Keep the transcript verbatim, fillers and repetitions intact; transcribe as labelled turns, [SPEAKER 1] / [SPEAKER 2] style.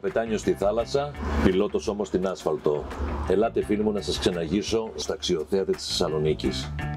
[SPEAKER 1] καπετάνιος στη θάλασσα, πιλότος όμως στην άσφαλτο. Ελάτε φίλοι μου να σας ξεναγήσω στα αξιοθέατα της Θεσσαλονίκης.